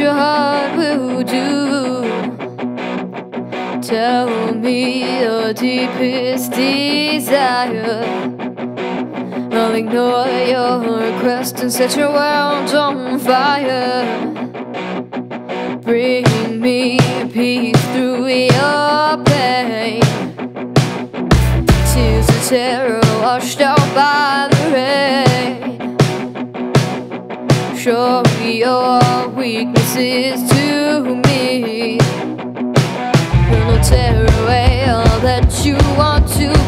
your heart will do. Tell me your deepest desire. I'll ignore your request and set your world on fire. Bring me peace through your pain. Tears of terror washed out by the rain. Show your weaknesses to me. You'll tear away all that you want to